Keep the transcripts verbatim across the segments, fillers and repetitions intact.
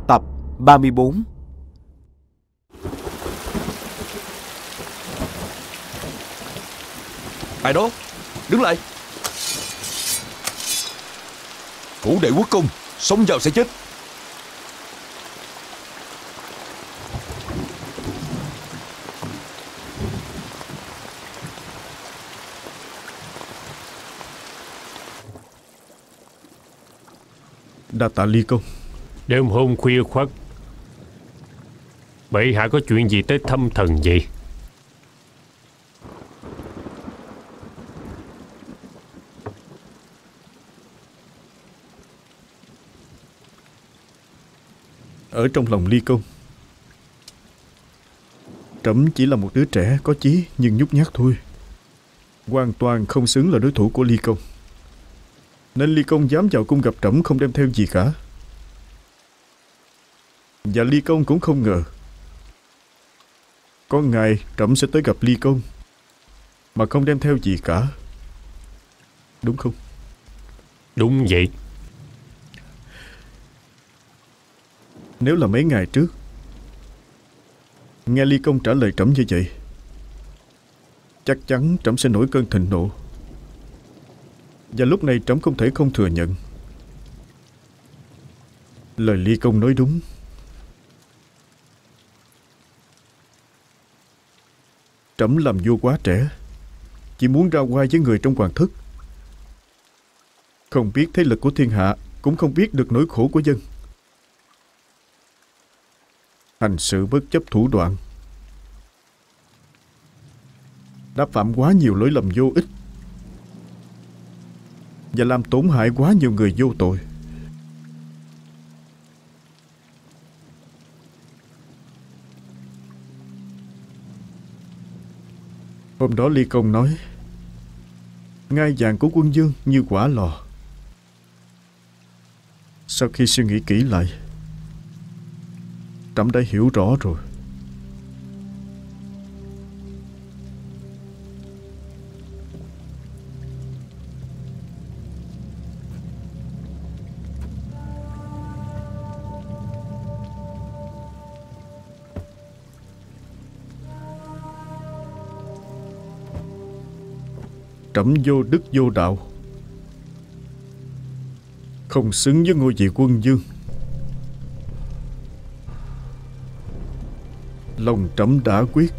Tập ba mươi bốn. Ai đó? Đứng lại. Cửu đệ quốc công, xông vào sẽ chết. Đa tạ Ly công. Đêm hôm khuya khoắt, bệ hạ có chuyện gì tới thăm thần vậy? Ở trong lòng Ly công, trẫm chỉ là một đứa trẻ có chí nhưng nhút nhát thôi, hoàn toàn không xứng là đối thủ của Ly công. Nên Ly công dám vào cung gặp trẫm không đem theo gì cả. Và Ly công cũng không ngờ có ngày trẫm sẽ tới gặp Ly công mà không đem theo gì cả. Đúng không? Đúng vậy. Nếu là mấy ngày trước nghe Ly công trả lời trẫm như vậy, chắc chắn trẫm sẽ nổi cơn thịnh nộ. Và lúc này trẫm không thể không thừa nhận lời Ly công nói đúng. Trẫm làm vua quá trẻ, chỉ muốn ra oai với người trong hoàng thất, không biết thế lực của thiên hạ, cũng không biết được nỗi khổ của dân. Hành sự bất chấp thủ đoạn, đã phạm quá nhiều lỗi lầm vô ích và làm tổn hại quá nhiều người vô tội. Hôm đó Ly công nói ngai vàng của quân vương như quả lò. Sau khi suy nghĩ kỹ lại, trẫm đã hiểu rõ rồi. Trẫm vô đức vô đạo, không xứng với ngôi vị quân vương. Lòng trẫm đã quyết,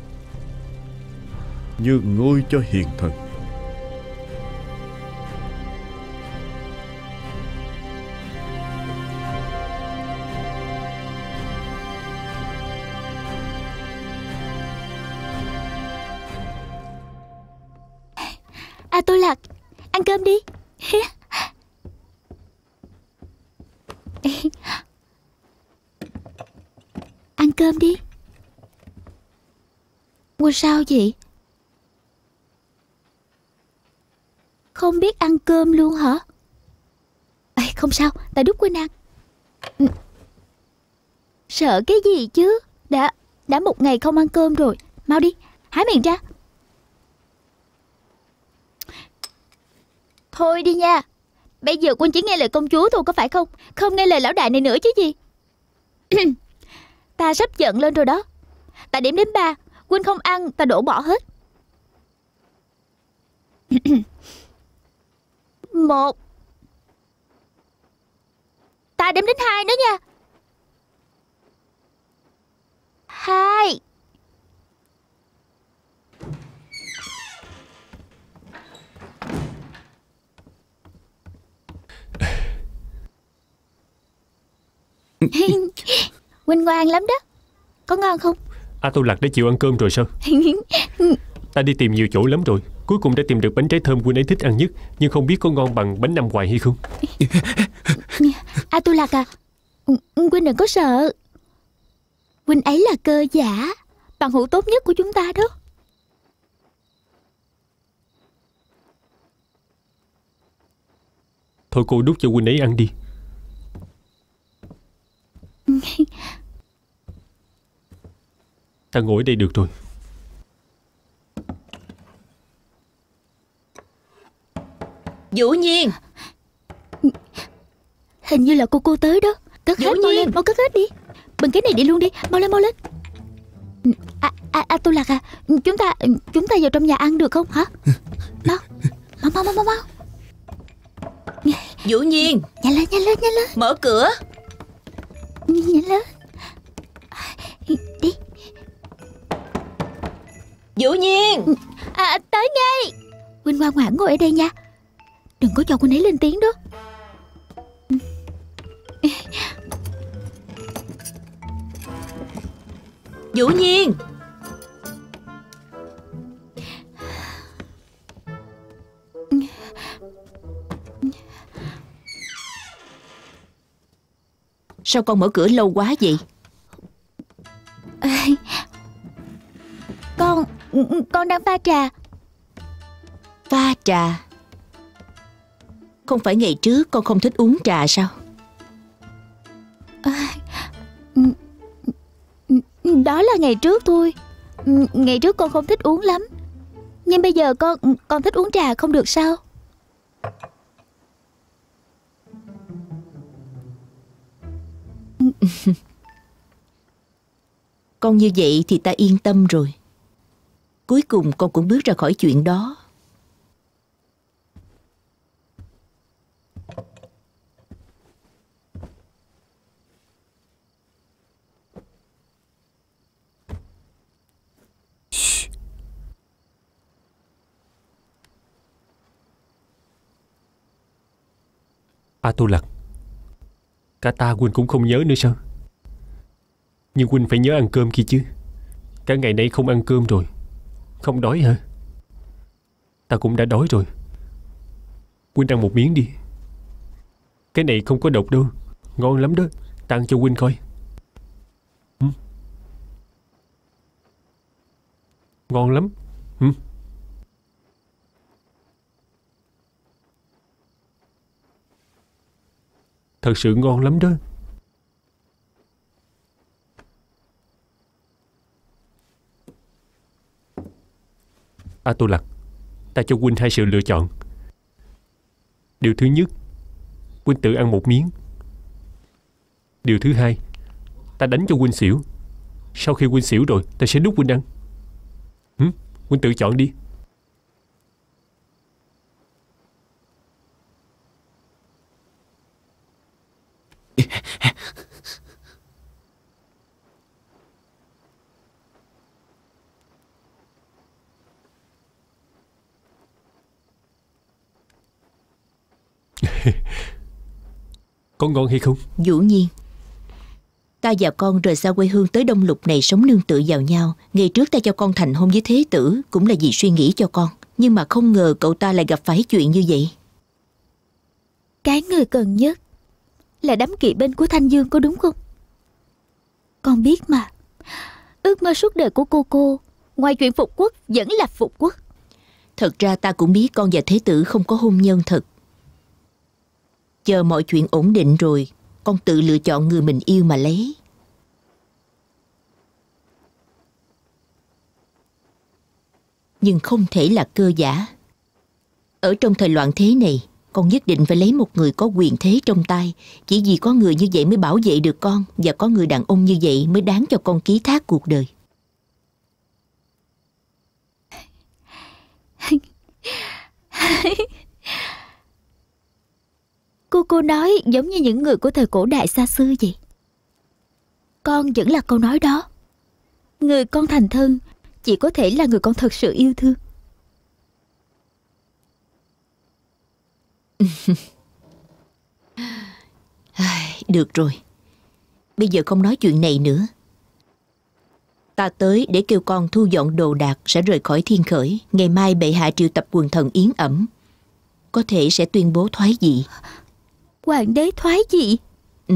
như ngôi cho hiền thần. A Tô Lạc, ăn cơm đi. Ăn cơm đi. Ủa sao vậy? Không biết ăn cơm luôn hả? À, không sao, ta đút quên ăn. Sợ cái gì chứ? Đã đã một ngày không ăn cơm rồi. Mau đi, há miệng ra. Thôi đi nha. Bây giờ Quân chỉ nghe lời công chúa thôi có phải không? Không nghe lời lão đại này nữa chứ gì. Ta sắp giận lên rồi đó. Ta đếm đến ba, Quân không ăn, ta đổ bỏ hết. Một. Ta đếm đến hai nữa nha. Hai. Huynh ngoan lắm đó. Có ngon không? A Tô Lạc đã chịu ăn cơm rồi sao? Ta đi tìm nhiều chỗ lắm rồi, cuối cùng đã tìm được bánh trái thơm Huynh ấy thích ăn nhất, nhưng không biết có ngon bằng bánh năm hoài hay không. A Tô Lạc à, Huynh đừng có sợ. Huynh ấy là cơ giả, bằng hữu tốt nhất của chúng ta đó. Thôi cô đút cho Huynh ấy ăn đi. Ta ngồi ở đây được rồi. Vũ Nhiên, hình như là cô cô tới đó. Cất Vũ hết, mau Nhiên. lên, mau cất hết đi. Bưng cái này đi luôn đi, mau lên mau lên. À, à, à tôi Lạc à, chúng ta chúng ta vào trong nhà ăn được không hả? Mau, mau mau mau mau mau. Vũ Nhiên, Nhanh lên nhanh lên nhanh lên mở cửa. nhanh lên. Đi. Vũ Nhiên. À, tới ngay. Huynh ngoan ngoãn ngồi ở đây nha, đừng có cho Huynh ấy lên tiếng đó. Vũ Nhiên. Sao con mở cửa lâu quá vậy? À, con con đang pha trà. Pha trà? Không phải ngày trước con không thích uống trà sao? À, đó là ngày trước thôi. Ngày trước con không thích uống lắm, nhưng bây giờ con con thích uống trà không được sao? Con như vậy thì ta yên tâm rồi. Cuối cùng con cũng bước ra khỏi chuyện đó. À tôi Lạc, cả ta Huynh cũng không nhớ nữa sao? Nhưng Huynh phải nhớ ăn cơm kia chứ. Cả ngày nay không ăn cơm rồi. Không đói hả? Ta cũng đã đói rồi. Huynh ăn một miếng đi. Cái này không có độc đâu, ngon lắm đó. Ta ăn cho Huynh coi. ừ. Ngon lắm. ừ. Thật sự ngon lắm đó. À tôi Lạc, ta cho Huynh hai sự lựa chọn. Điều thứ nhất, Huynh tự ăn một miếng. Điều thứ hai, ta đánh cho Huynh xỉu. Sau khi Huynh xỉu rồi, ta sẽ đút Huynh ăn. ừ? Huynh tự chọn đi. Có ngon hay không? Vũ Nhiên, ta và con rời xa quê hương tới Đông Lục này sống nương tựa vào nhau. Ngày trước ta cho con thành hôn với Thế Tử cũng là vì suy nghĩ cho con. Nhưng mà không ngờ cậu ta lại gặp phải chuyện như vậy. Cái người cần nhất là đám kỵ binh của Thanh Dương, có đúng không? Con biết mà, ước mơ suốt đời của cô cô ngoài chuyện phục quốc vẫn là phục quốc. Thật ra ta cũng biết con và Thế Tử không có hôn nhân thật. Chờ mọi chuyện ổn định rồi, con tự lựa chọn người mình yêu mà lấy. Nhưng không thể là cơ giả. Ở trong thời loạn thế này, con nhất định phải lấy một người có quyền thế trong tay. Chỉ vì có người như vậy mới bảo vệ được con, và có người đàn ông như vậy mới đáng cho con ký thác cuộc đời. Cô cô nói giống như những người của thời cổ đại xa xưa vậy. Con vẫn là câu nói đó. Người con thành thân chỉ có thể là người con thật sự yêu thương. Được rồi, bây giờ không nói chuyện này nữa. Ta tới để kêu con thu dọn đồ đạc, sẽ rời khỏi Thiên Khởi. Ngày mai bệ hạ triệu tập quần thần yến ẩm, có thể sẽ tuyên bố thoái vị. Hoàng đế thoái vị? Ừ.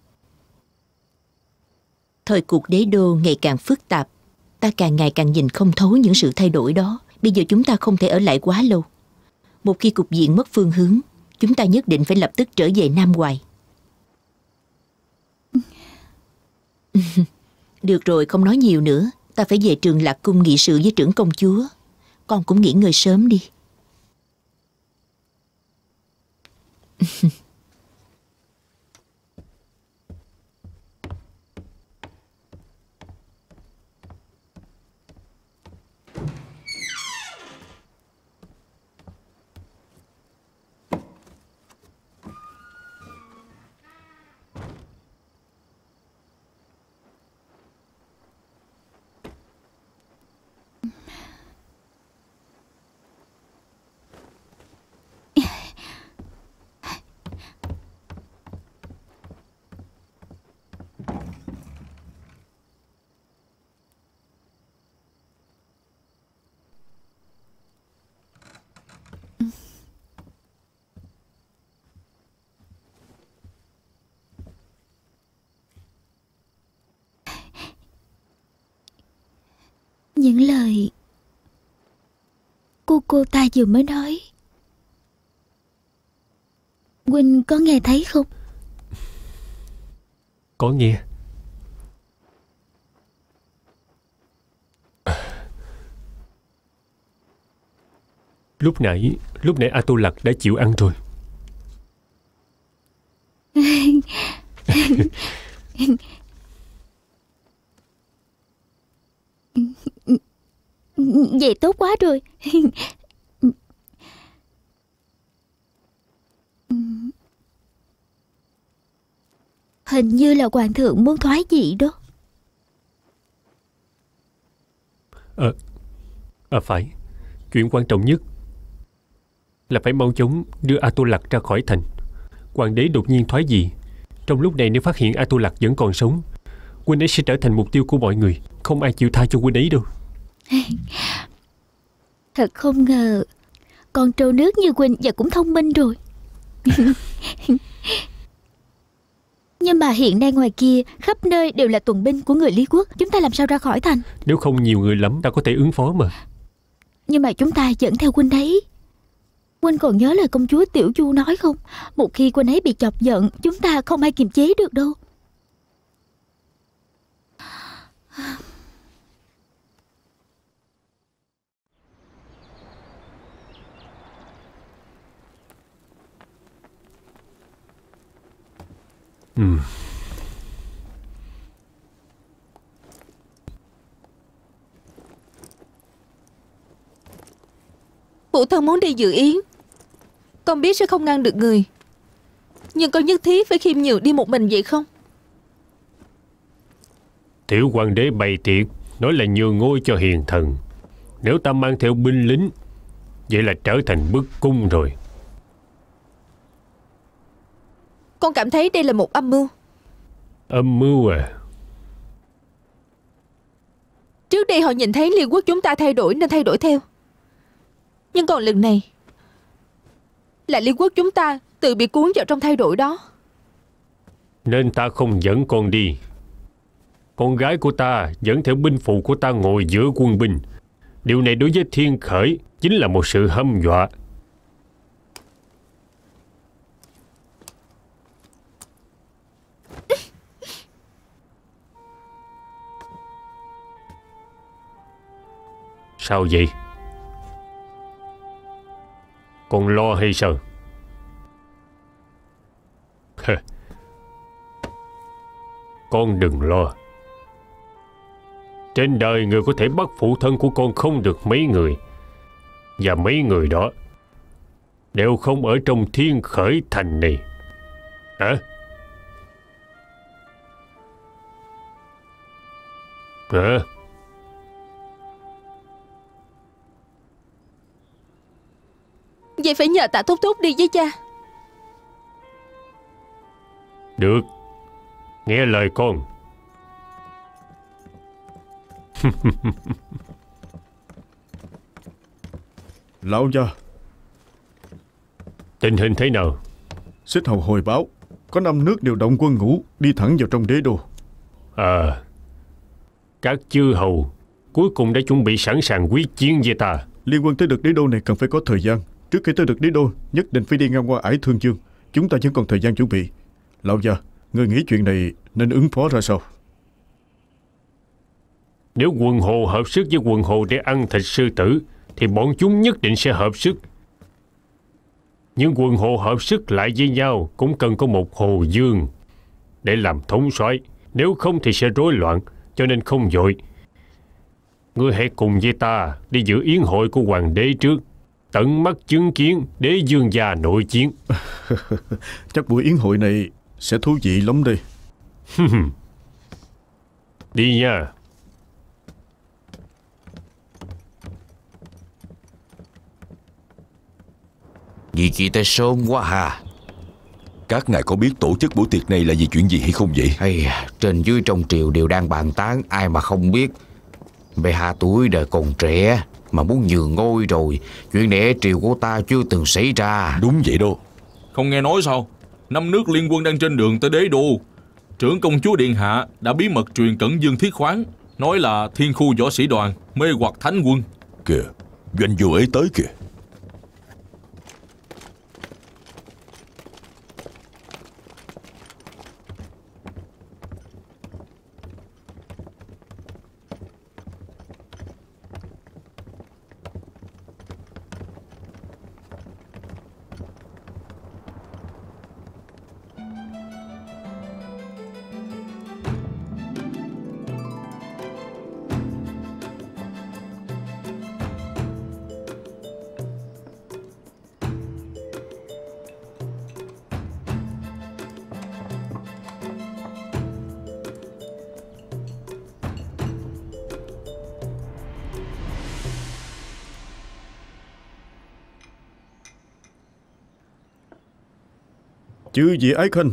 Thời cuộc đế đô ngày càng phức tạp. Ta càng ngày càng nhìn không thấu những sự thay đổi đó. Bây giờ chúng ta không thể ở lại quá lâu. Một khi cục diện mất phương hướng, chúng ta nhất định phải lập tức trở về Nam Hoài. Được rồi, không nói nhiều nữa. Ta phải về Trường Lạc Cung nghị sự với trưởng công chúa. Con cũng nghỉ ngơi sớm đi. những lời cô cô ta vừa mới nói, huynh có nghe thấy không? Có nghe. Lúc nãy Lúc nãy A Tu Lặc đã chịu ăn rồi. Vậy tốt quá rồi. Hình như là hoàng thượng muốn thoái vị đó. Ờ à, phải. Chuyện quan trọng nhất là phải mau chóng đưa A Tu Lặc ra khỏi thành. Hoàng đế đột nhiên thoái vị. Trong lúc này nếu phát hiện A Tu Lặc vẫn còn sống, huynh ấy sẽ trở thành mục tiêu của mọi người. Không ai chịu tha cho huynh ấy đâu. Thật không ngờ con trâu nước như huynh và cũng thông minh rồi. Nhưng mà hiện nay ngoài kia khắp nơi đều là tuần binh của người Lý Quốc. Chúng ta làm sao ra khỏi thành? Nếu không nhiều người lắm ta có thể ứng phó mà. Nhưng mà chúng ta dẫn theo huynh đấy. Huynh còn nhớ lời công chúa Tiểu Chu nói không? Một khi huynh ấy bị chọc giận, chúng ta không ai kiềm chế được đâu. Ừ. Phụ thân muốn đi dự yến, con biết sẽ không ngăn được người, nhưng con nhất thiết phải khiêm nhường đi một mình vậy không? Tiểu hoàng đế bày tiệc nói là nhường ngôi cho hiền thần. Nếu ta mang theo binh lính, vậy là trở thành bức cung rồi. Con cảm thấy đây là một âm mưu. Âm mưu à? Trước đây họ nhìn thấy Liên Quốc chúng ta thay đổi nên thay đổi theo. Nhưng còn lần này là Liên Quốc chúng ta tự bị cuốn vào trong thay đổi đó. Nên ta không dẫn con đi. Con gái của ta dẫn theo binh phụ của ta ngồi giữa quân binh. Điều này đối với Thiên Khởi chính là một sự hăm dọa. Sao vậy? Con lo hay sao? Con đừng lo. Trên đời người có thể bắt phụ thân của con không được mấy người. Và mấy người đó đều không ở trong Thiên Khởi thành này. Hả? Hả? Vậy phải nhờ Tạ Thúc Thúc đi với cha. Được. Nghe lời con. Lão gia, tình hình thế nào? Xích Hầu hồi báo có năm nước điều động quân ngũ đi thẳng vào trong đế đô. À, các chư hầu cuối cùng đã chuẩn bị sẵn sàng quyết chiến với ta. Liên quân tới được đế đô này cần phải có thời gian. Trước khi tới được đế đô nhất định phải đi ngang qua ải Thương Dương. Chúng ta vẫn còn thời gian chuẩn bị. Lão gia, người nghĩ chuyện này nên ứng phó ra sao? Nếu quần hồ hợp sức với quần hồ để ăn thịt sư tử thì bọn chúng nhất định sẽ hợp sức. Nhưng quần hồ hợp sức lại với nhau cũng cần có một Hồ Dương để làm thống soái. Nếu không thì sẽ rối loạn, cho nên không vội. Ngươi hãy cùng với ta đi dự yến hội của hoàng đế trước, tận mắt chứng kiến đế vương gia nội chiến. Chắc buổi yến hội này sẽ thú vị lắm đây. Đi nha. Vì chị tới sớm quá hà. Các ngài có biết tổ chức buổi tiệc này là vì chuyện gì hay không vậy? Hay, trên dưới trong triều đều đang bàn tán, ai mà không biết. Bệ hạ tuổi đời còn trẻ mà muốn nhường ngôi rồi. Chuyện này triều của ta chưa từng xảy ra. Đúng vậy đâu. Không nghe nói sao? Năm nước liên quân đang trên đường tới đế đô. Trưởng công chúa điện hạ đã bí mật truyền Cẩn Dương Thiết Khoáng, nói là thiên khu võ sĩ đoàn mê hoặc thánh quân. Kìa, doanh vua ấy tới kìa. Chư vị ái khanh,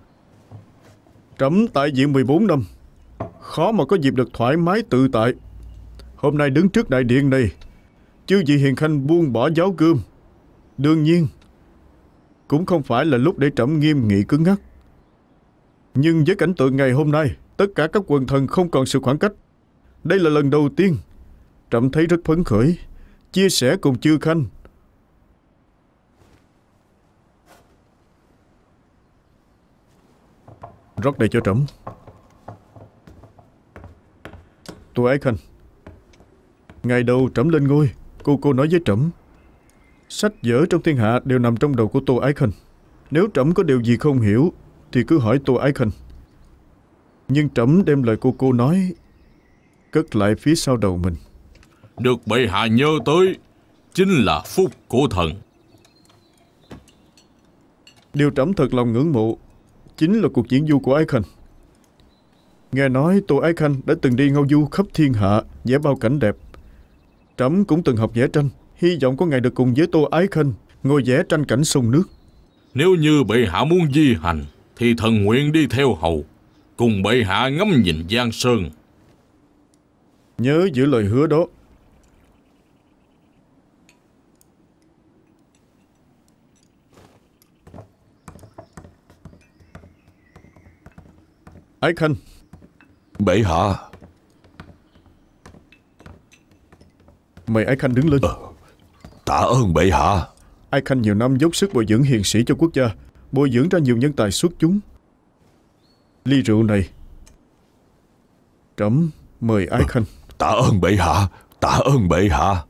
trẫm tại viện mười bốn năm, khó mà có dịp được thoải mái tự tại. Hôm nay đứng trước đại điện này, chư vị hiền khanh buông bỏ giáo gươm. Đương nhiên, cũng không phải là lúc để trẫm nghiêm nghị cứng nhắc. Nhưng với cảnh tượng ngày hôm nay, tất cả các quần thần không còn sự khoảng cách. Đây là lần đầu tiên trẫm thấy rất phấn khởi, chia sẻ cùng chư khanh. Rót đầy cho trẫm. Tô Ái Khanh, ngày đầu trẫm lên ngôi, cô cô nói với trẫm, sách vở trong thiên hạ đều nằm trong đầu của Tô Ái Khanh. Nếu trẫm có điều gì không hiểu thì cứ hỏi Tô Ái Khanh. Nhưng trẫm đem lời cô cô nói cất lại phía sau đầu mình. Được bệ hạ nhớ tới chính là phúc của thần. Điều trẫm thật lòng ngưỡng mộ chính là cuộc diễn du của Ái Khanh. Nghe nói Tô Ái Khanh đã từng đi ngao du khắp thiên hạ, vẽ bao cảnh đẹp. Trẫm cũng từng học vẽ tranh, hy vọng có ngày được cùng với Tô Ái Khanh ngồi vẽ tranh cảnh sông nước. Nếu như bệ hạ muốn di hành thì thần nguyện đi theo hầu, cùng bệ hạ ngắm nhìn giang sơn. Nhớ giữ lời hứa đó. Ái Khanh. Bệ hạ. Mời Ái Khanh đứng lên. ờ, Tạ ơn bệ hạ. Ái Khanh nhiều năm dốc sức bồi dưỡng hiền sĩ cho quốc gia, bồi dưỡng ra nhiều nhân tài xuất chúng. Ly rượu này trẫm mời Ái Khanh. Tạ ơn bệ hạ. Tạ ơn bệ hạ.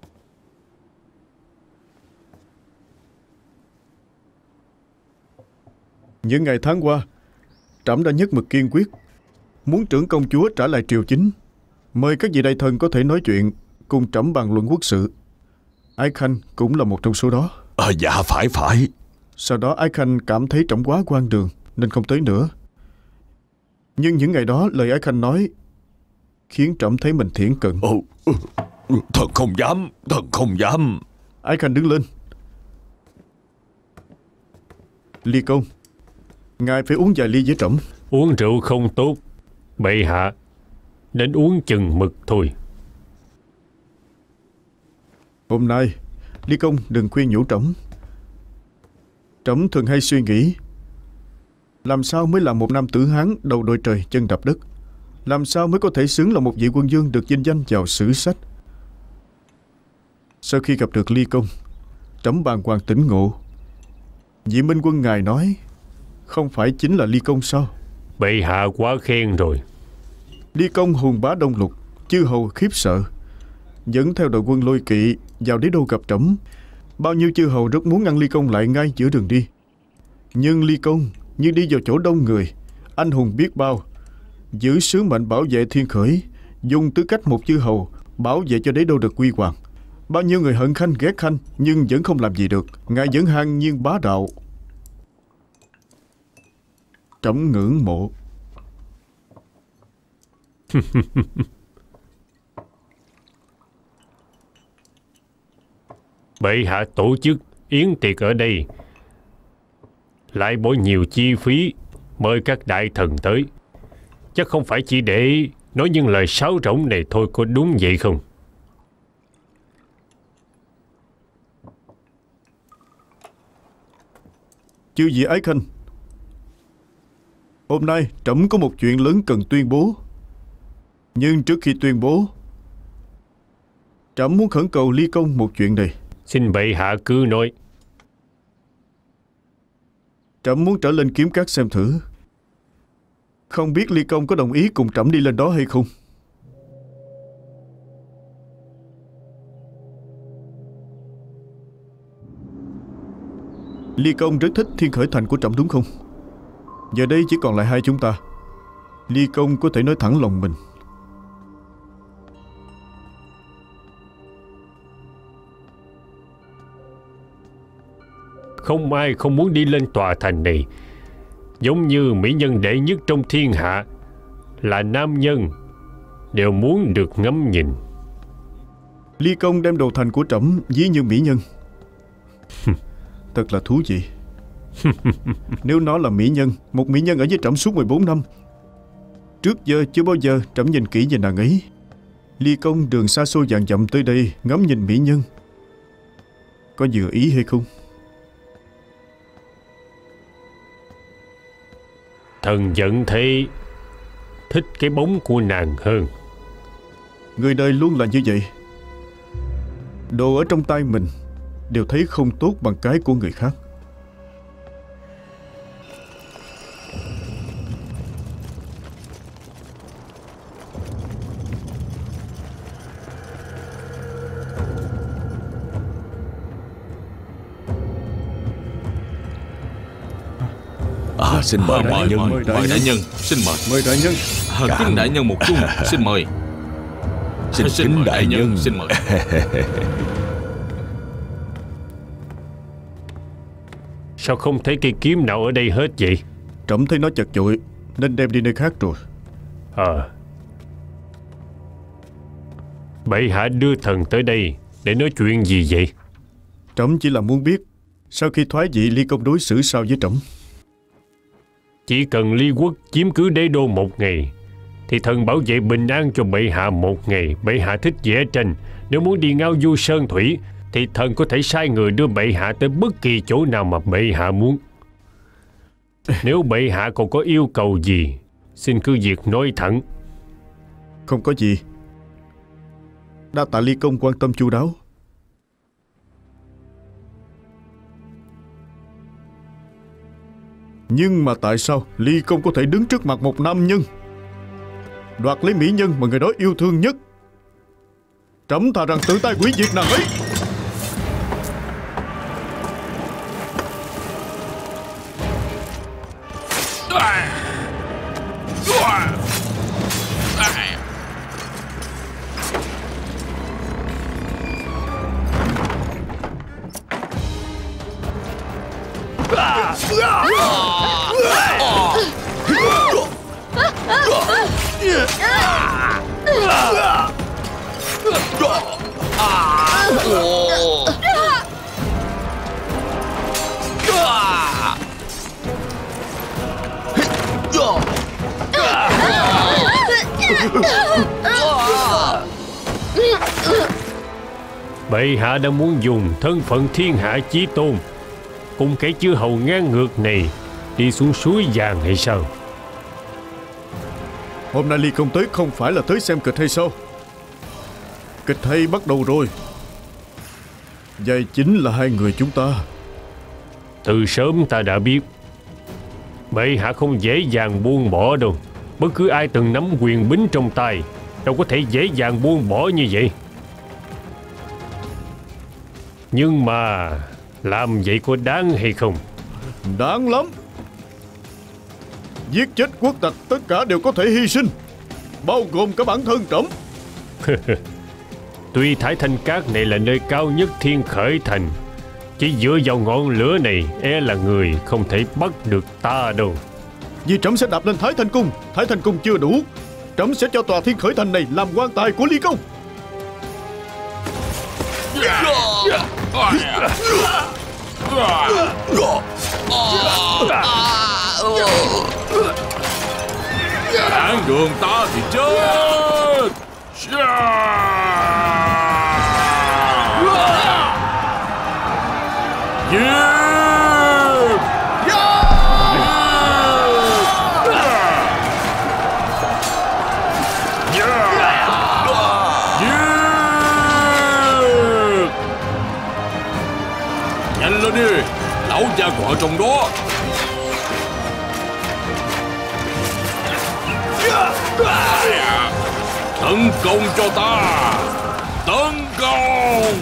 Những ngày tháng qua, trẫm đã nhất mực kiên quyết muốn trưởng công chúa trả lại triều chính. Mời các vị đại thần có thể nói chuyện cùng trẫm bàn luận quốc sự. Ái Khanh cũng là một trong số đó. à, Dạ phải phải. Sau đó Ái Khanh cảm thấy trẫm quá quan đường nên không tới nữa. Nhưng những ngày đó lời Ái Khanh nói khiến trẫm thấy mình thiển cận. Ồ, thần không dám. Thần không dám. Ái Khanh đứng lên. Ly công, ngài phải uống vài ly với trẫm. Uống rượu không tốt, bệ hạ, nên uống chừng mực thôi. Hôm nay Ly công đừng khuyên nhủ trẫm. Trẫm thường hay suy nghĩ, làm sao mới là một nam tử Hán đầu đội trời chân đạp đất? Làm sao mới có thể xứng là một vị quân vương được vinh danh vào sử sách? Sau khi gặp được Ly công, trẫm bàng hoàng tỉnh ngộ. Vị minh quân ngài nói không phải chính là Ly công sao? Bệ hạ quá khen rồi. Ly công hùng bá đông lục, chư hầu khiếp sợ, dẫn theo đội quân Lôi Kỵ vào đế đô gặp trẫm. Bao nhiêu chư hầu rất muốn ngăn Ly công lại ngay giữa đường đi. Nhưng Ly công như đi vào chỗ đông người, anh hùng biết bao, giữ sứ mệnh bảo vệ thiên khởi, dùng tư cách một chư hầu bảo vệ cho đế đô được quy hoàng. Bao nhiêu người hận khanh ghét khanh nhưng vẫn không làm gì được. Ngài vẫn hàn nhiên bá đạo. Trẫm ngưỡng mộ. Bệ hạ tổ chức yến tiệc ở đây, lại bỏ nhiều chi phí mời các đại thần tới, chắc không phải chỉ để nói những lời sáo rỗng này thôi, có đúng vậy không? Chư vị ái khanh, hôm nay trẫm có một chuyện lớn cần tuyên bố. Nhưng trước khi tuyên bố, Trẫm muốn khẩn cầu Ly Công một chuyện này. Xin bệ hạ cứ nói. Trẫm muốn trở lên kiếm cát xem thử. Không biết Ly Công có đồng ý cùng trẫm đi lên đó hay không? Ly Công rất thích Thiên Khởi Thành của trẫm đúng không? Giờ đây chỉ còn lại hai chúng ta. Ly Công có thể nói thẳng lòng mình. Không ai không muốn đi lên tòa thành này. Giống như mỹ nhân đệ nhất trong thiên hạ là nam nhân, đều muốn được ngắm nhìn. Ly Công đem đầu thành của trẫm ví như mỹ nhân. Thật là thú vị. Nếu nó là mỹ nhân, một mỹ nhân ở với trẫm suốt mười bốn năm, trước giờ chưa bao giờ trẫm nhìn kỹ về nàng ấy. Ly Công đường xa xôi vạn dặm tới đây ngắm nhìn mỹ nhân, có vừa ý hay không? Thần giận thế thích cái bóng của nàng hơn. Người đời luôn là như vậy. Đồ ở trong tay mình đều thấy không tốt bằng cái của người khác. À, xin mời đại nhân. Mời đại, đại nhân. Xin mời. Mời đại nhân. À, kính đại nhân một chung. Xin mời. Xin, xin kính đại, đại nhân. nhân. Xin mời. Sao không thấy cây kiếm nào ở đây hết vậy? Trẫm thấy nó chật chội nên đem đi nơi khác rồi. Ờ. Bệ hạ đưa thần tới đây để nói chuyện gì vậy? Trẫm chỉ là muốn biết sau khi thoái vị Ly Công đối xử sao với trẫm. Chỉ cần Ly quốc chiếm cứ đế đô một ngày thì thần bảo vệ bình an cho bệ hạ một ngày. Bệ hạ thích vẽ tranh, nếu muốn đi ngao du sơn thủy thì thần có thể sai người đưa bệ hạ tới bất kỳ chỗ nào mà bệ hạ muốn. Nếu bệ hạ còn có yêu cầu gì, xin cứ việc nói thẳng. Không có gì. Đa tạ Ly Công quan tâm chu đáo. Nhưng mà tại sao Ly Công có thể đứng trước mặt một nam nhân, đoạt lấy mỹ nhân mà người đó yêu thương nhất? Trẫm thà rằng tự tay hủy diệt nàng ấy. Bệ hạ đã muốn dùng thân phận thiên hạ chí tôn cùng kẻ chư hầu ngang ngược này đi xuống suối vàng hay sao? Hôm nay Ly Công tới không phải là tới xem kịch hay sao? Kịch hay bắt đầu rồi. Vậy chính là hai người chúng ta. Từ sớm ta đã biết bệ hạ không dễ dàng buông bỏ đâu. Bất cứ ai từng nắm quyền bính trong tay đâu có thể dễ dàng buông bỏ như vậy. Nhưng mà làm vậy có đáng hay không? Đáng lắm. Giết chết quốc tặc tất cả đều có thể hy sinh, bao gồm cả bản thân trẫm. Tuy Thái Thanh Cát này là nơi cao nhất Thiên Khởi Thành, chỉ dựa vào ngọn lửa này e là người không thể bắt được ta đâu. Vì trẫm sẽ đạp lên Thái Thanh Cung. Thái Thanh Cung chưa đủ, trẫm sẽ cho tòa Thiên Khởi Thành này làm quan tài của Ly Công. Cản đường ta thì chết. vào trong đó. Tấn công cho ta! Tấn công!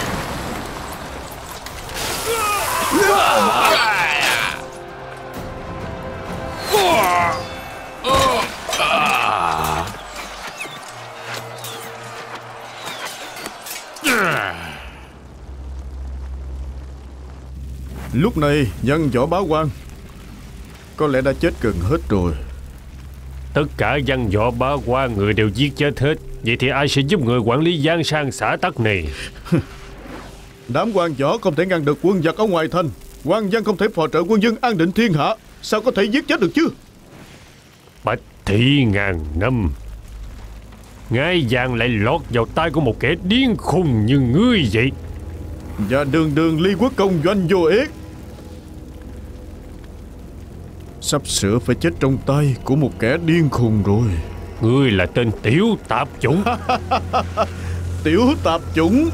Lúc này dân võ bá quan có lẽ đã chết gần hết rồi. Tất cả văn võ bá quan người đều giết chết hết. Vậy thì ai sẽ giúp người quản lý giang sang xã tắc này? Đám quan võ không thể ngăn được quân giặc ở ngoài thành. Quan dân không thể phò trợ quân dân an định thiên hạ. Sao có thể giết chết được chứ? Bạch thị ngàn năm, ngai vàng lại lọt vào tay của một kẻ điên khùng như ngươi vậy. Và đường đường Ly Quốc công doanh vô ích, sắp sửa phải chết trong tay của một kẻ điên khùng rồi. Ngươi là tên tiểu tạp chủng. Tiểu tạp chủng.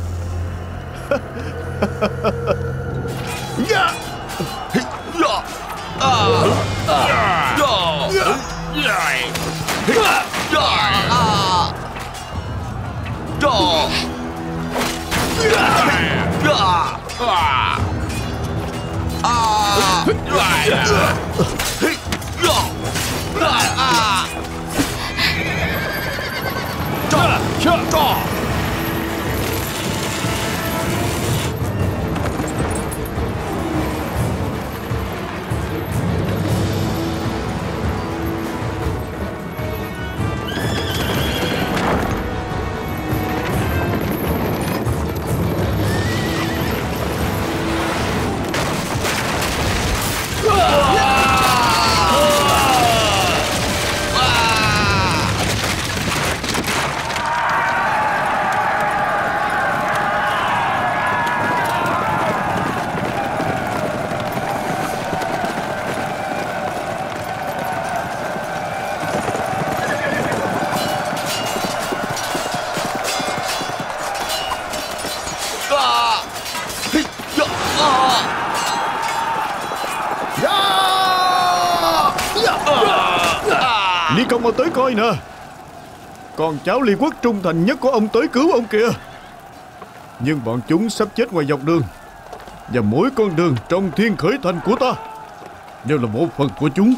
Ly công mau tới coi nè. Con cháu Ly Quốc trung thành nhất của ông tới cứu ông kìa. Nhưng bọn chúng sắp chết ngoài dọc đường, và mỗi con đường trong thiên khởi thành của ta đều là một phần của chúng.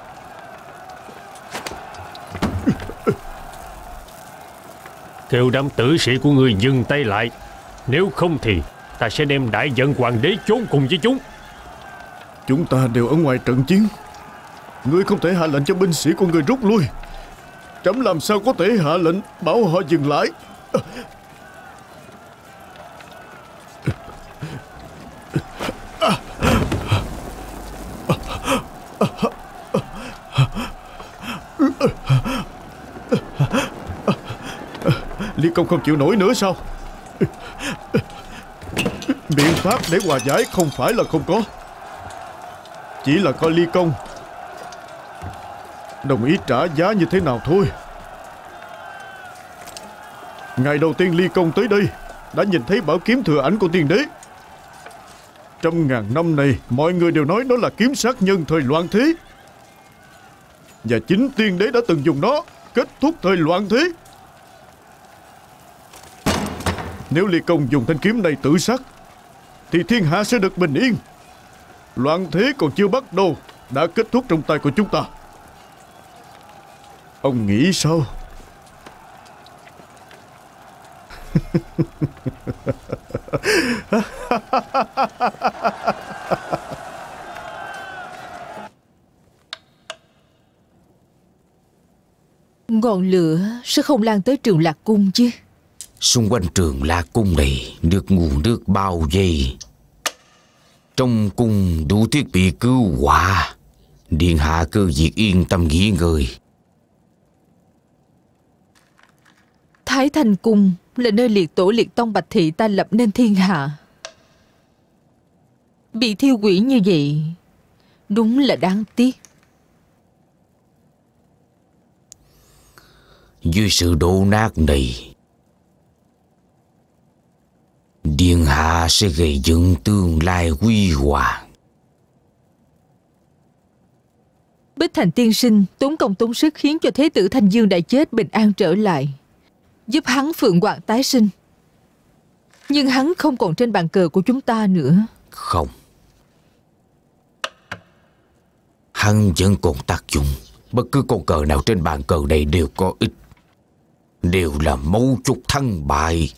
Kêu đám tử sĩ của ngươi dừng tay lại. Nếu không thì ta sẽ đem đại vận hoàng đế trốn cùng với chúng. Chúng ta đều ở ngoài trận chiến. Ngươi không thể hạ lệnh cho binh sĩ của ngươi rút lui. Trẫm làm sao có thể hạ lệnh bảo họ dừng lại? Ly công không chịu nổi nữa sao? Biện pháp để hòa giải không phải là không có, chỉ là coi Ly công đồng ý trả giá như thế nào thôi. Ngày đầu tiên Ly công tới đây đã nhìn thấy bảo kiếm thừa ảnh của tiên đế. Trăm ngàn năm này mọi người đều nói nó là kiếm sát nhân thời loạn thế, và chính tiên đế đã từng dùng nó kết thúc thời loạn thế. Nếu Ly công dùng thanh kiếm này tự sát thì thiên hạ sẽ được bình yên. Loạn thế còn chưa bắt đầu đã kết thúc trong tay của chúng ta. Ông nghĩ sao? Ngọn lửa sẽ không lan tới Trường Lạc Cung chứ? Xung quanh Trường Lạc Cung này được nguồn nước bao vây. Trong cung đủ thiết bị cứu hỏa. Điện hạ cứ việc yên tâm nghỉ ngơi. Thái Thanh Cung là nơi liệt tổ liệt tông Bạch Thị ta lập nên thiên hạ. Bị thiêu hủy như vậy đúng là đáng tiếc. Dưới sự đổ nát này, Điện hạ sẽ gây dựng tương lai huy hoàng. Bích Thành tiên sinh tốn công tốn sức khiến cho thế tử Thanh Dương đã chết bình an trở lại, giúp hắn phượng hoàng tái sinh. Nhưng hắn không còn trên bàn cờ của chúng ta nữa. Không, hắn vẫn còn tác dụng. Bất cứ con cờ nào trên bàn cờ này đều có ích, đều là mấu chốt thắng bại.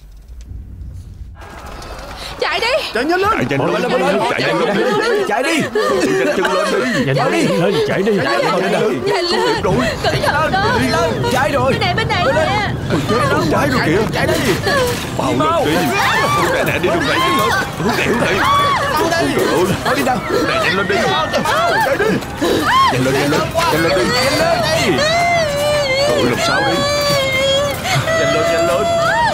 Chạy đi! Chạy nhanh lên! Chạy nhanh lên! Chạy nhanh lên! Chạy đi! Nhanh chân lên đi! Nhanh lên! Chạy đi! Nhanh lên! Nhanh lên! Cẩn thận đó! Chạy rồi! Bên này, bên này nè! Chạy rồi kìa! Chạy đi! Bao lên đi! Nè nè, đi đường này nhanh lên! Hướng này, hướng này! Ôi đi đâu? Nè, nhanh lên đi! Chạy đi! Nhanh lên, nhanh lên! Nhanh lên đi! Nhanh lên! Ôi, làm sao đi? Nhanh lên, nhanh lên!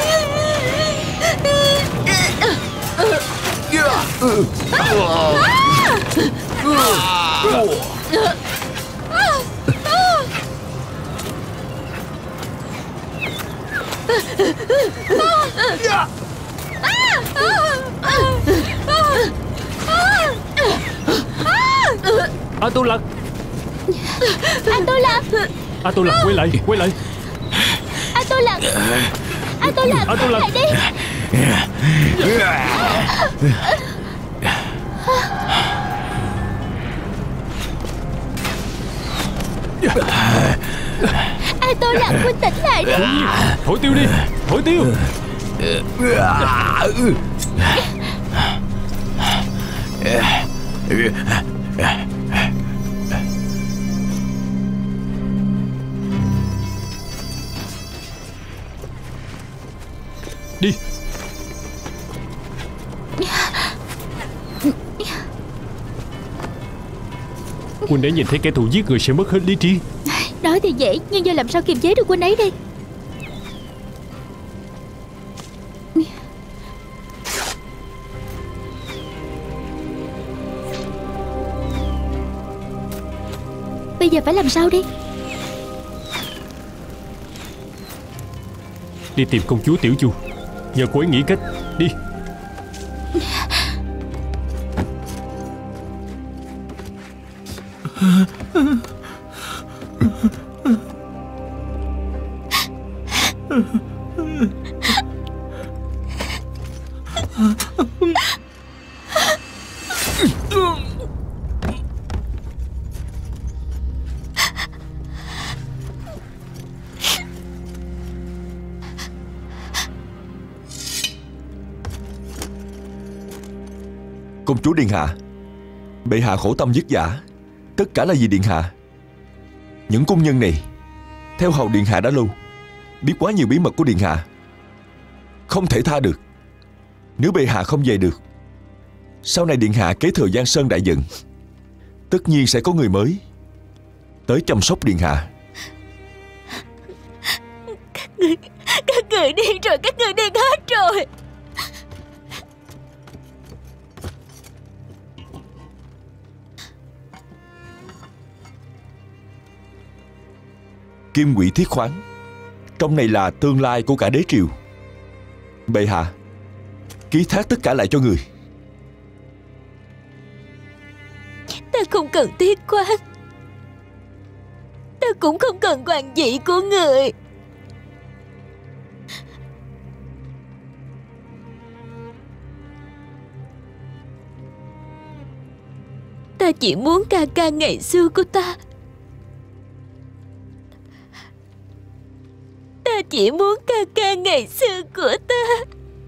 A Tu Lặc! A Tu Lặc! A Tu Lặc, quay lại, quay lại! A Tu Lặc! A Tu Lặc! A Tu Lặc! Lại đi! A Tu Lặc, huynh tỉnh lại đi! Thổi tiêu đi! Thổi tiêu! Đi! Huynh đã nhìn thấy kẻ thù giết người sẽ mất hết lý trí. Nói thì dễ, nhưng giờ làm sao kiềm chế được huynh ấy đây? Bây giờ phải làm sao đi? Đi tìm công chúa Tiểu Chu, nhờ cô ấy nghĩ cách. Đi! Công chúa điện hạ, bệ hạ khổ tâm vất vả, tất cả là vì điện hạ. Những cung nhân này theo hầu điện hạ đã lâu, biết quá nhiều bí mật của điện hạ, không thể tha được. Nếu bệ hạ không về được, sau này điện hạ kế thừa Giang Sơn đại vận, tất nhiên sẽ có người mới tới chăm sóc điện hạ. Các người, các người đi rồi, các người đi hết rồi. Kim Quỷ Thiết Khoáng, trong này là tương lai của cả đế triều. Bệ hạ ký thác tất cả lại cho người. Ta không cần thiết khoáng, ta cũng không cần hoàng vị của người. Ta chỉ muốn ca ca ngày xưa của ta. Ta chỉ muốn ca ca ngày xưa của ta.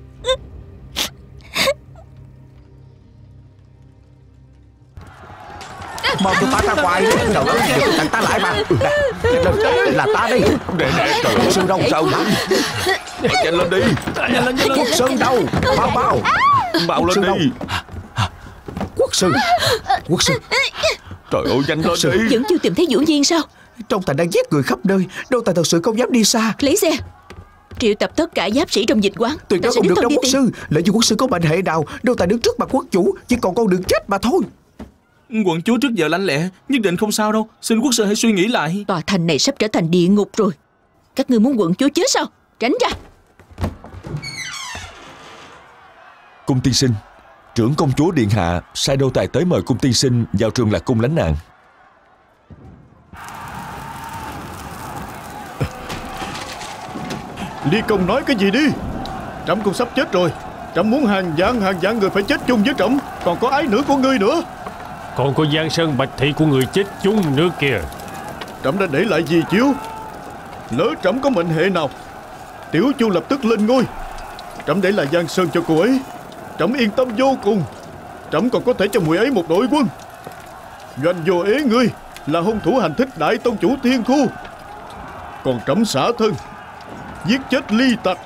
Mau cho ta ra ngoài. Trời ơi, đừng chặn ta lại mà. Nè, là ta đây. Nè nè, trời ơi, Sơn đâu sao hả? nhanh lên đi. Nhanh lên, nhanh lên. Quốc Sơn đâu? Mau mau. Mau lên đi. Quốc Sơn. Quốc Sơn. Trời ơi, nhanh lên đi. Vẫn chưa tìm thấy Vũ Nhiên sao? Trong thành đang giết người khắp nơi, Đô Tài thật sự không dám đi xa. Lấy xe, triệu tập tất cả giáp sĩ trong dịch quán. Tuyệt đối không được đâu quốc sư. Lỡ như quốc sư có mệnh hệ nào, Đô Tài đứng trước mặt quốc chủ chỉ còn con đường chết mà thôi. Quận chúa trước giờ lanh lẹ, nhất định không sao đâu. Xin quốc sư hãy suy nghĩ lại. Tòa thành này sắp trở thành địa ngục rồi. Các ngươi muốn quận chúa chết sao? Tránh ra. Cung tiên sinh, trưởng công chúa điện hạ sai Đô Tài tới mời cung tiên sinh vào trường Lạc Cung lánh nạn. Ly Công nói cái gì đi? Trẫm cũng sắp chết rồi. Trẫm muốn hàng vạn hàng vạn người phải chết chung với trẫm. Còn có ái nữ của ngươi nữa. Còn có Giang Sơn Bạch Thị của người chết chung nữa kìa. Trẫm đã để lại gì chiếu? Lỡ trẫm có mệnh hệ nào, Tiểu Chu lập tức lên ngôi. Trẫm để lại Giang Sơn cho cô ấy, trẫm yên tâm vô cùng. Trẫm còn có thể cho muội ấy một đội quân. Doanh Vô Ế ngươi là hung thủ hành thích đại tông chủ Thiên Khu, còn trẫm xả thân giết chết Ly Tặc.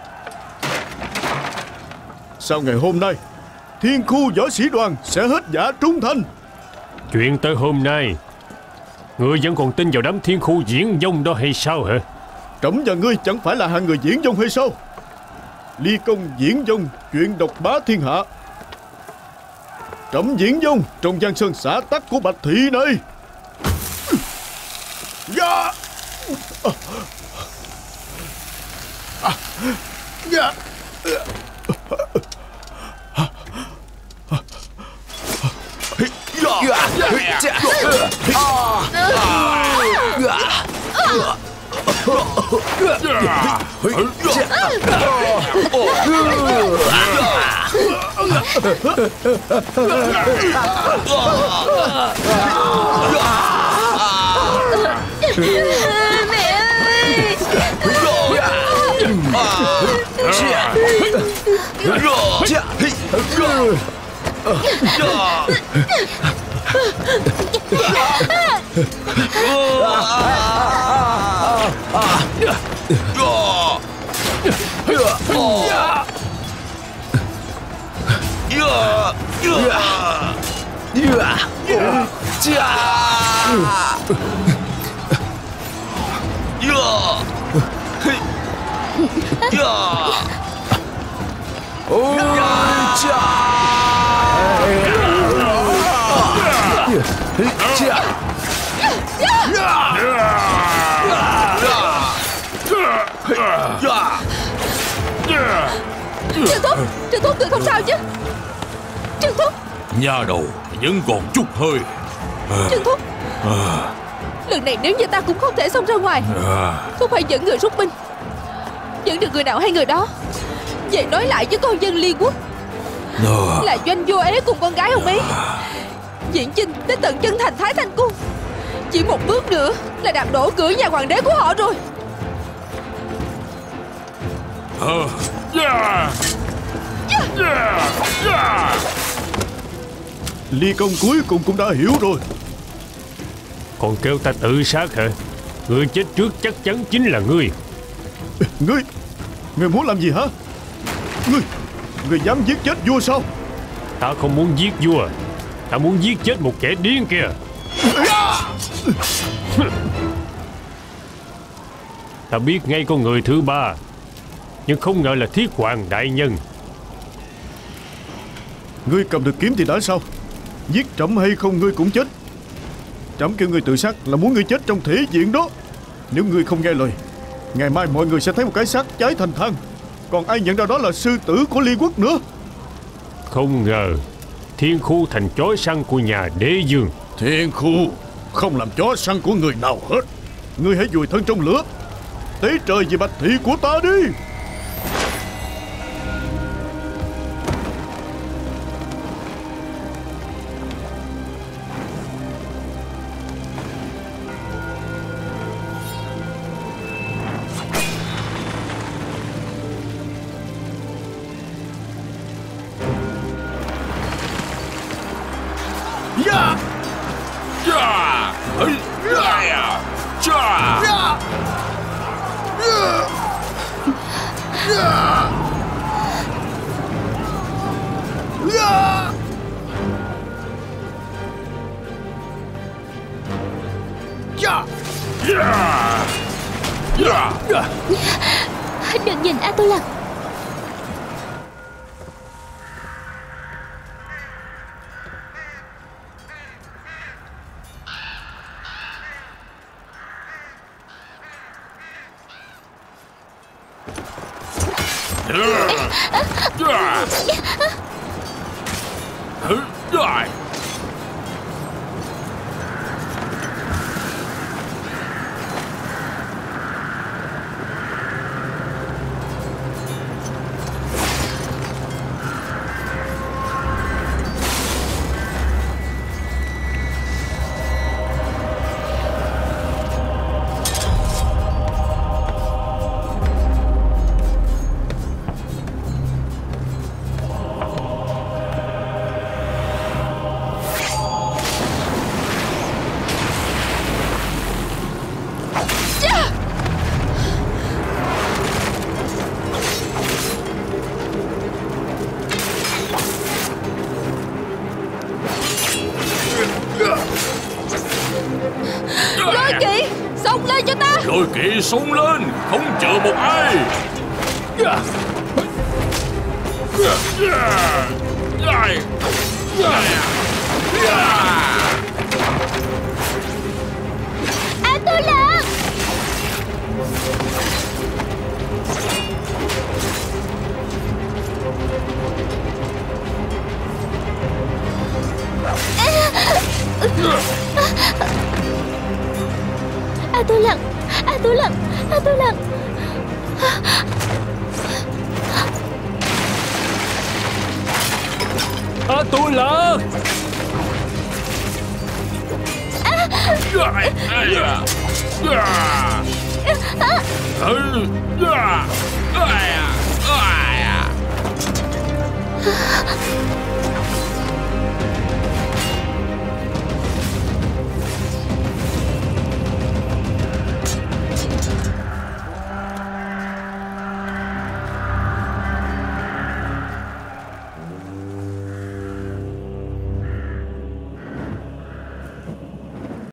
Sau ngày hôm nay, Thiên Khu võ sĩ đoàn sẽ hết giả trung thành. Chuyện tới hôm nay, ngươi vẫn còn tin vào đám Thiên Khu diễn vong đó hay sao hả? Trẫm và ngươi chẳng phải là hạng người diễn vong hay sao? Ly Công diễn vong chuyện độc bá thiên hạ, trẫm diễn vong trong Giang Sơn xã tắc của Bạch Thị này. Dạ. Dạ. Mẹ ơi! Trương Thúc, Trương Thúc, người không sao chứ? Trương Thúc, Nhà đầu vẫn còn chút hơi. Trương Thúc, lần này nếu như ta cũng không thể xông ra ngoài, Thúc hãy dẫn người rút binh, dẫn được người nào hay người đó về nói lại với con dân Liên Quốc là Doanh Vô Ế cùng con gái ông ấy diễn chinh tới tận chân thành Thái Thanh Cung. Chỉ một bước nữa là đạp đổ cửa nhà hoàng đế của họ rồi. Ly Công cuối cùng cũng đã hiểu rồi. Còn kêu ta tự sát hả? Người chết trước chắc chắn chính là ngươi. Ngươi, ngươi muốn làm gì hả? Ngươi, ngươi dám giết chết vua sao? Ta không muốn giết vua, ta muốn giết chết một kẻ điên kìa. Ta biết ngay con người thứ ba, nhưng không ngờ là Thiết Hoàng đại nhân. Ngươi cầm được kiếm thì đã sao? Giết trẫm hay không ngươi cũng chết. Trẫm kêu ngươi tự sát là muốn ngươi chết trong thể diện đó. Nếu ngươi không nghe lời, ngày mai mọi người sẽ thấy một cái xác cháy thành than. Còn ai nhận ra đó là sư tử của Liên Quốc nữa. Không ngờ Thiên Khu thành chó săn của nhà Đế Dương. Thiên Khu không làm chó săn của người nào hết. Ngươi hãy vùi thân trong lửa, tế trời vì Bạch Thị của ta đi. Đừng nhìn A Tu Lặc. hãy xông lên, không chờ một ai. A Tu Lạc. A Tu Lạc, A Tu Lạc, A Tu Lạc. A Tu Lạc. À.